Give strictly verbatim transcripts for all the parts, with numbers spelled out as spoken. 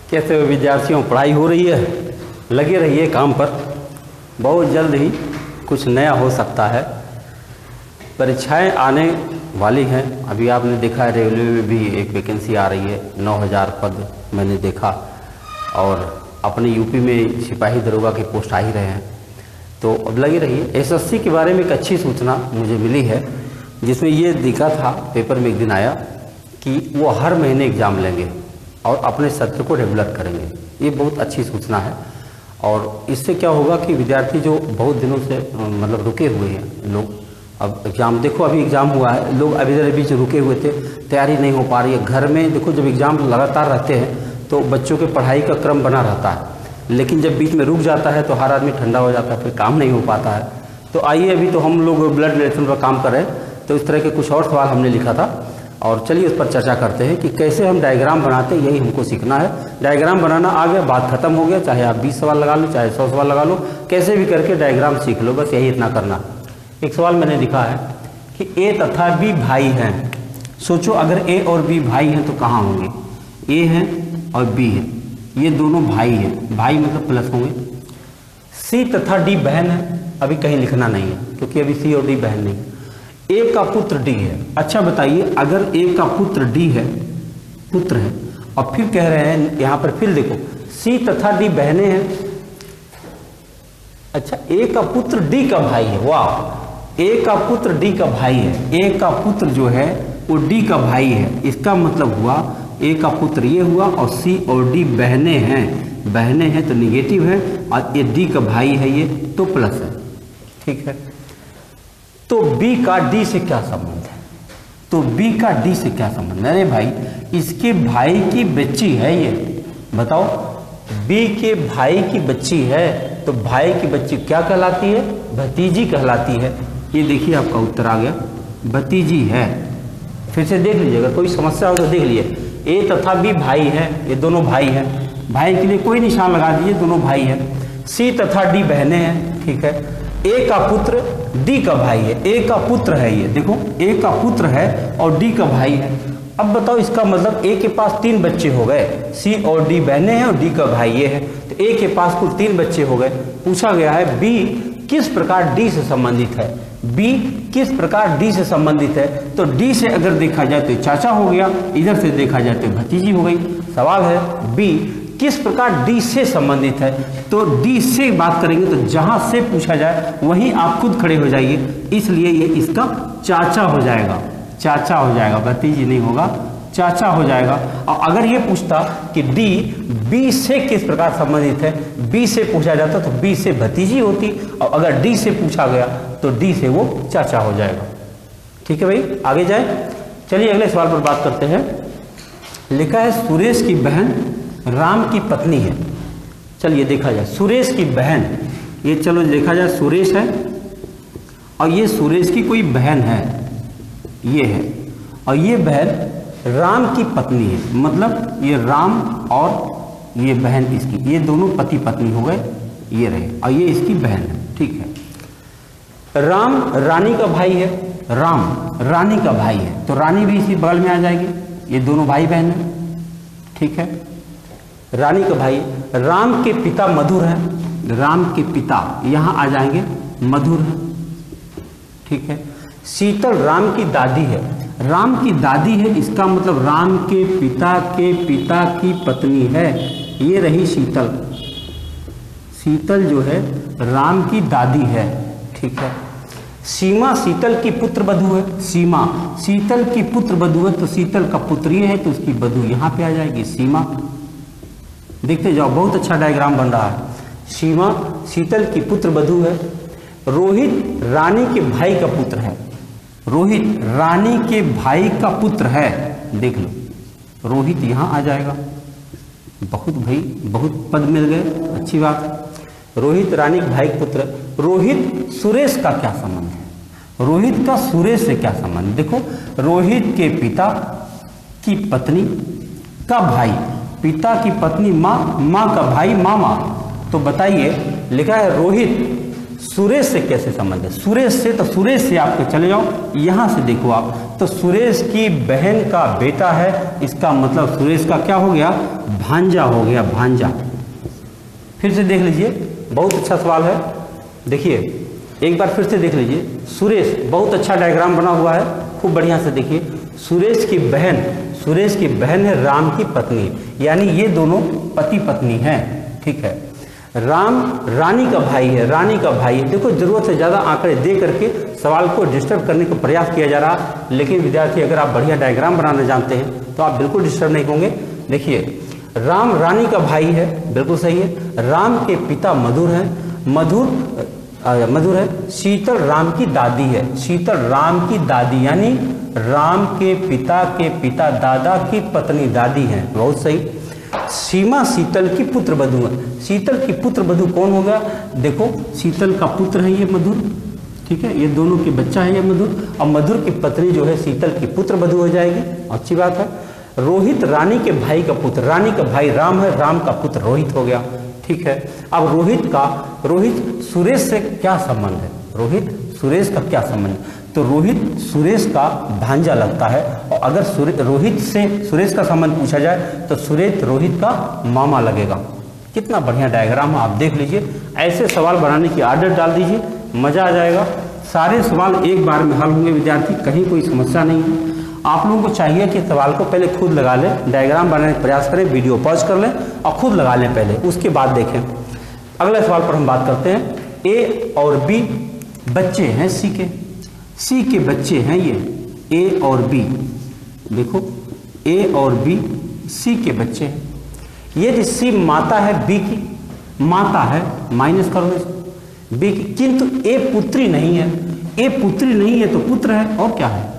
कैसे विद्यार्थियों, पढ़ाई हो रही है? लगे रहिए काम पर, बहुत जल्द ही कुछ नया हो सकता है। परीक्षाएं आने वाली हैं। अभी आपने देखा है रेलवे में भी एक वैकेंसी आ रही है, नौ हज़ार पद मैंने देखा, और अपने यूपी में सिपाही दरोगा की पोस्ट आ ही रहे हैं। तो अब लगे रहिए। एसएससी के बारे में एक अच्छी सूचना मुझे मिली है, जिसमें ये दिखा था, पेपर में एक दिन आया कि वो हर महीने एग्ज़ाम लेंगे और अपने सत्र को रेगुलर करेंगे। ये बहुत अच्छी सूचना है, और इससे क्या होगा कि विद्यार्थी जो बहुत दिनों से मतलब रुके हुए हैं लोग, अब एग्ज़ाम देखो, अभी एग्ज़ाम हुआ है, लोग अभी इधर बीच रुके हुए थे, तैयारी नहीं हो पा रही है। घर में देखो, जब एग्ज़ाम लगातार रहते हैं तो बच्चों के पढ़ाई का क्रम बना रहता है, लेकिन जब बीच में रुक जाता है तो हर आदमी ठंडा हो जाता है, फिर काम नहीं हो पाता है। तो आइए, अभी तो हम लोग ब्लड रिलेशन पर काम कर रहे हैं, तो इस तरह के कुछ और सवाल हमने लिखा था, और चलिए उस पर चर्चा करते हैं कि कैसे हम डायग्राम बनाते हैं। यही हमको सीखना है। डायग्राम बनाना आ गया, बात खत्म हो गया। चाहे आप बीस सवाल लगा लो, चाहे सौ सवाल लगा लो, कैसे भी करके डायग्राम सीख लो, बस यही इतना करना। एक सवाल मैंने लिखा है कि ए तथा बी भाई हैं। सोचो, अगर ए और बी भाई हैं तो कहाँ होंगे? ए हैं और बी है, ये दोनों भाई हैं, भाई मतलब प्लस होंगे। सी तथा डी बहन है, अभी कहीं लिखना नहीं है क्योंकि अभी सी और डी बहन नहीं है। ए का पुत्र डी है। अच्छा बताइए, अगर ए का पुत्र डी है, पुत्र है, और फिर कह रहे हैं यहाँ पर, फिर देखो सी तथा डी बहनें हैं। अच्छा, ए का पुत्र डी का भाई है। वाह, ए का पुत्र डी का भाई है। ए का पुत्र जो है वो डी का भाई है। इसका मतलब हुआ ए का पुत्र ये हुआ, और सी और डी बहनें हैं। बहनें हैं तो निगेटिव है, और ये डी का भाई है, ये तो प्लस है। ठीक है, तो बी का डी से क्या संबंध है? तो बी का डी से क्या संबंध है? अरे भाई, इसके भाई की बच्ची है ये, बताओ। बी के भाई की बच्ची है, तो भाई की बच्ची क्या कहलाती है? भतीजी कहलाती है। ये देखिए, आपका उत्तर आ गया, भतीजी है। फिर से देख लीजिएगा, कोई समस्या हो तो देख लीजिए। ए तथा बी भाई है, ये दोनों भाई हैं, भाई के लिए कोई निशान लगा दीजिए, दोनों भाई हैं। सी तथा डी बहनें हैं। ठीक है, ए का पुत्र डी का भाई है। ए का पुत्र है, ये देखो, ए का पुत्र है और डी का भाई है। अब बताओ, इसका मतलब ए के पास तीन बच्चे हो गए, सी और डी बहनें हैं और डी का भाई ये है, तो ए के पास कुल तीन बच्चे हो गए। पूछा गया है बी किस प्रकार डी से संबंधित है। बी किस प्रकार डी से संबंधित है, तो डी से अगर देखा जाए तो चाचा हो गया, इधर से देखा जाए तो भतीजी हो गई। सवाल है बी किस प्रकार डी से संबंधित है, तो डी से बात करेंगे तो जहां से पूछा जाए वहीं आप खुद खड़े हो जाइए, इसलिए ये इसका चाचा हो जाएगा। चाचा हो जाएगा, भतीजी नहीं होगा, चाचा हो जाएगा। और अगर ये पूछता कि डी बी से किस प्रकार संबंधित है, बी से पूछा जाता तो बी से भतीजी होती, और अगर डी से पूछा गया तो डी से वो चाचा हो जाएगा। ठीक है भाई, आगे जाए। चलिए अगले सवाल पर बात करते हैं। लिखा है सुरेश की बहन राम की पत्नी है। चलिए देखा जाए, सुरेश की बहन, ये चलो देखा जाए, सुरेश है और ये सुरेश की कोई बहन है, ये है, और ये बहन राम की पत्नी है। मतलब ये राम और ये बहन इसकी, ये दोनों पति पत्नी हो गए, ये रहे, और ये इसकी बहन है। ठीक है, राम रानी का भाई है, राम रानी का भाई है, तो रानी भी इसी बगल में आ जाएगी, ये दोनों भाई बहन है। ठीक है, रानी का भाई। राम के पिता मधुर हैं, राम के पिता यहाँ आ जाएंगे, मधुर है। ठीक है, शीतल राम की दादी है, राम की दादी है, इसका मतलब राम के पिता के पिता की पत्नी है, ये रही शीतल। शीतल जो है राम की दादी है। ठीक है, सीमा शीतल की पुत्र बधू है, सीमा शीतल की पुत्र बधू है, तो शीतल का पुत्र ये है तो उसकी बधू यहाँ पे आ जाएगी, सीमा। देखते जाओ, बहुत अच्छा डायग्राम बन रहा है। सीमा शीतल की पुत्र बधू है। रोहित रानी के भाई का पुत्र है, रोहित रानी के भाई का पुत्र है, देख लो, रोहित यहाँ आ जाएगा। बहुत भाई, बहुत पद मिल गए, अच्छी बात है। रोहित रानी के भाई का पुत्र। रोहित सुरेश का क्या संबंध है? रोहित का सुरेश से क्या संबंध? देखो, रोहित के पिता की पत्नी का भाई, पिता की पत्नी माँ, माँ का भाई मामा। तो बताइए, लिखा है रोहित सुरेश से कैसे संबंध है? सुरेश से, तो सुरेश से आपके चले जाओ, यहां से देखो आप, तो सुरेश की बहन का बेटा है, इसका मतलब सुरेश का क्या हो गया? भांजा हो गया, भांजा। फिर से देख लीजिए, बहुत अच्छा सवाल है। देखिए एक बार फिर से देख लीजिए, सुरेश, बहुत अच्छा डायग्राम बना हुआ है, खूब बढ़िया से देखिए। सुरेश की बहन, सुरेश की बहन है राम की पत्नी, यानी ये दोनों पति पत्नी हैं, ठीक है। राम रानी का भाई है, रानी का भाई है। देखो जरूरत से ज़्यादा आंकड़े दे करके सवाल को डिस्टर्ब करने का प्रयास किया जा रहा, लेकिन विद्यार्थी अगर आप बढ़िया डायग्राम बनाना जानते हैं तो आप बिल्कुल डिस्टर्ब नहीं होंगे। देखिए राम रानी का भाई है, बिल्कुल सही है। राम के पिता मधुर है, मधुर मधुर है। शीतल राम की दादी है, शीतल राम की दादी, यानी राम के पिता के पिता दादा की पत्नी दादी है, बहुत सही। सीमा शीतल की पुत्र वधू है, शीतल की पुत्र वधू कौन होगा? देखो शीतल का पुत्र है ये मधुर, ठीक है, ये दोनों के बच्चा है ये मधुर, और मधुर की पत्नी जो है शीतल की पुत्र वधू हो जाएगी, अच्छी बात है। रोहित रानी के भाई का पुत्र, रानी का भाई राम है, राम का पुत्र रोहित हो गया, ठीक है। अब रोहित का, रोहित सुरेश से क्या संबंध है? रोहित सुरेश का क्या संबंध? तो रोहित सुरेश का भांजा लगता है, और अगर रोहित से सुरेश का संबंध पूछा जाए तो सुरेश रोहित का मामा लगेगा। कितना बढ़िया डायग्राम है, आप देख लीजिए। ऐसे सवाल बनाने की आदत डाल दीजिए, मजा आ जाएगा। सारे सवाल एक बार में हल होंगे विद्यार्थी, कहीं कोई समस्या नहीं है। आप लोगों को चाहिए कि सवाल को पहले खुद लगा लें, डायग्राम बनाने का प्रयास करें, वीडियो पॉज कर लें और खुद लगा लें पहले, उसके बाद देखें। अगले सवाल पर हम बात करते हैं। ए और बी बच्चे हैं सी के, सी के बच्चे हैं ये, ए और बी, देखो ए और बी सी के बच्चे हैं। ये जो सी माता है बी की, माता है, माइनस कर लो बी की, किंतु ए पुत्री नहीं है, ए पुत्री नहीं है तो पुत्र है, और क्या है?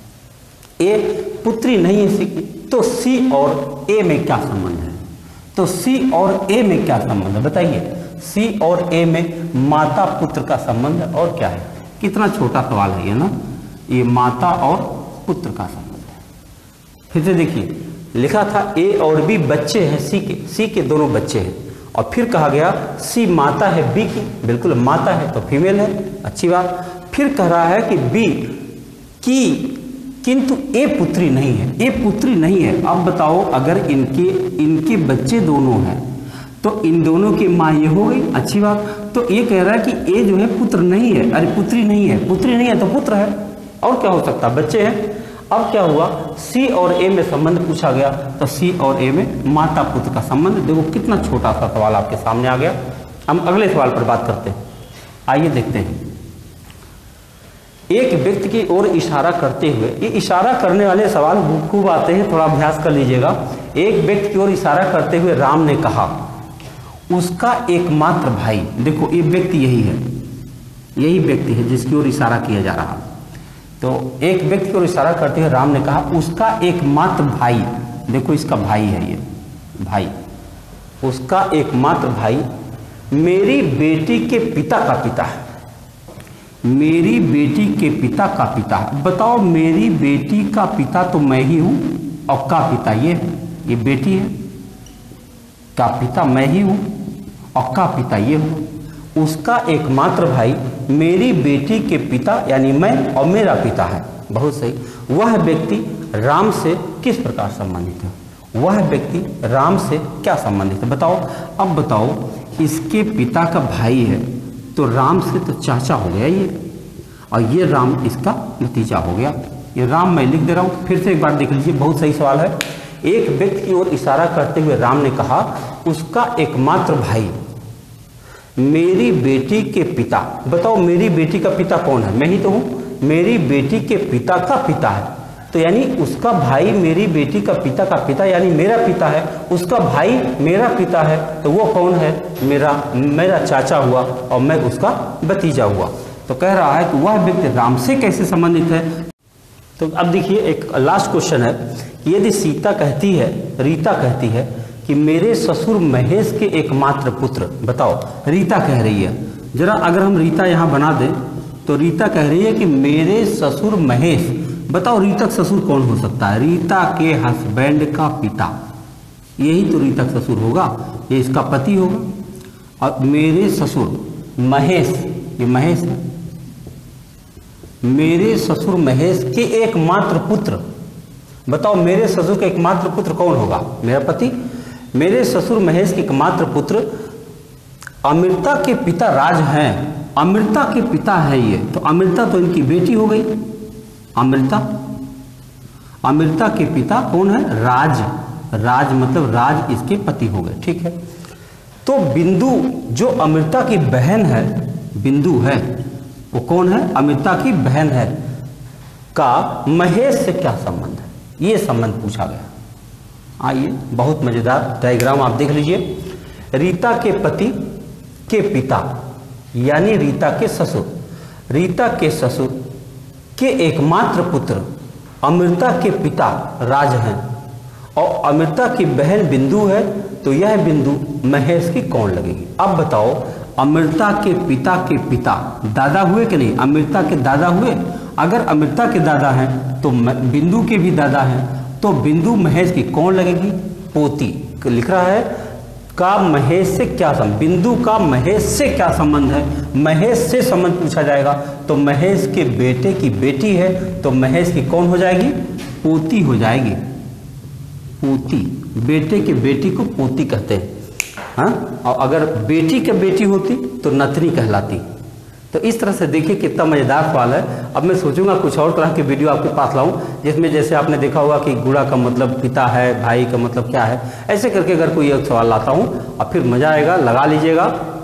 ए पुत्री नहीं है सी की, तो सी और ए में क्या संबंध है? तो सी और ए में क्या संबंध है बताइए? सी और ए में माता पुत्र का संबंध है, और क्या है? कितना छोटा सवाल है ये ना, ये माता और पुत्र का संबंध है। फिर से देखिए, लिखा था ए और बी बच्चे हैं सी के, सी के दोनों बच्चे हैं, और फिर कहा गया सी माता है बी की, बिल्कुल माता है तो फीमेल है, अच्छी बात। फिर कह रहा है कि बी की, किंतु ए पुत्री नहीं है, ए पुत्री नहीं है। अब बताओ, अगर इनके इनके बच्चे दोनों हैं तो इन दोनों की माँ ये हो गई, अच्छी बात। तो ये कह रहा है कि ए जो है पुत्र नहीं है, अरे पुत्री नहीं है, पुत्री नहीं है तो पुत्र है, और क्या हो सकता है? बच्चे हैं। अब क्या हुआ, सी और ए में संबंध पूछा गया, तो सी और ए में माता पुत्र का संबंध। देखो कितना छोटा सा सवाल आपके सामने आ गया। हम अगले सवाल पर बात करते हैं, आइए देखते हैं। एक व्यक्ति की ओर इशारा करते हुए, ये इशारा करने वाले सवाल खूब आते हैं, थोड़ा अभ्यास कर लीजिएगा। एक व्यक्ति की ओर इशारा करते हुए राम ने कहा, उसका एकमात्र भाई, देखो ये व्यक्ति यही है, यही व्यक्ति है जिसकी ओर इशारा किया जा रहा। तो एक व्यक्ति की ओर इशारा करते हुए राम ने कहा, उसका एकमात्र भाई, देखो इसका भाई है ये भाई, उसका एकमात्र भाई मेरी बेटी के पिता का पिता है, मेरी बेटी के पिता का पिता। बताओ, मेरी बेटी का पिता तो मैं ही हूं, और का पिता ये ये बेटी है, का पिता मैं ही हूं, और का पिता ये हूं। उसका एकमात्र भाई मेरी बेटी के पिता यानी मैं, और मेरा पिता है, बहुत सही। वह व्यक्ति राम से किस प्रकार संबंधित है? वह व्यक्ति राम से क्या संबंधित है बताओ। अब बताओ, इसके पिता का भाई है तो राम से तो चाचा हो गया ये, और ये राम इसका भतीजा हो गया। ये राम मैं लिख दे रहा हूँ, फिर से एक बार देख लीजिए, बहुत सही सवाल है। एक व्यक्ति की ओर इशारा करते हुए राम ने कहा, उसका एकमात्र भाई मेरी बेटी के पिता। बताओ, मेरी बेटी का पिता कौन है? मैं ही तो हूँ। मेरी बेटी के पिता का पिता है, तो यानी उसका भाई मेरी बेटी का पिता का पिता यानी मेरा पिता है, उसका भाई मेरा पिता है, तो वो कौन है? मेरा मेरा चाचा हुआ, और मैं उसका भतीजा हुआ। तो कह रहा है कि वह व्यक्ति राम से कैसे संबंधित है। तो अब देखिए, एक लास्ट क्वेश्चन है, यदि सीता कहती है, रीता कहती है कि मेरे ससुर महेश के एकमात्र पुत्र, बताओ रीता कह रही है, जरा अगर हम रीता यहाँ बना दें तो रीता कह रही है कि मेरे ससुर महेश। बताओ रीता का ससुर कौन हो सकता है? रीता के हस्बैंड का पिता, यही तो रीता का ससुर होगा, ये इसका पति होगा। और मेरे ससुर महेश, ये महेश है। मेरे ससुर महेश के एकमात्र पुत्र, बताओ मेरे ससुर का एकमात्र पुत्र कौन होगा? मेरा पति। मेरे ससुर महेश के एकमात्र पुत्र अमृता के पिता राज हैं। अमृता के पिता है ये, तो अमृता तो इनकी बेटी हो गई। अमृता, अमृता के पिता कौन है? राज। राज मतलब राज इसके पति हो गए, ठीक है। तो बिंदु जो अमृता की बहन है, बिंदु है वो कौन है? अमृता की बहन है, का महेश से क्या संबंध है? ये संबंध पूछा गया। आइए, बहुत मजेदार डायग्राम आप देख लीजिए। रीता के पति के पिता यानी रीता के ससुर, रीता के ससुर के एकमात्र पुत्र अमृता के पिता राज हैं और अमृता की बहन बिंदु है, तो यह बिंदु महेश की कौन लगेगी? अब बताओ, अमृता के पिता के पिता दादा हुए कि नहीं? अमृता के दादा हुए। अगर अमृता के दादा हैं तो बिंदु के भी दादा हैं, तो बिंदु महेश की कौन लगेगी? पोती। लिख रहा है का महेश से क्या संबंध, बिंदु का महेश से क्या संबंध है? महेश से संबंध पूछा जाएगा, तो महेश के बेटे की बेटी है, तो महेश की कौन हो जाएगी? पोती हो जाएगी। पोती, बेटे के बेटी को पोती कहते हैं, हाँ। और अगर बेटी के बेटी होती तो नतनी कहलाती। तो इस तरह से देखिए कितना मजेदार सवाल है। अब मैं सोचूंगा कुछ और तरह की वीडियो आपके पास लाऊं, जिसमें जैसे आपने देखा होगा कि गुड़ा का मतलब पिता है, भाई का मतलब क्या है, ऐसे करके अगर कोई एक सवाल लाता हूं और फिर मजा आएगा, लगा लीजिएगा।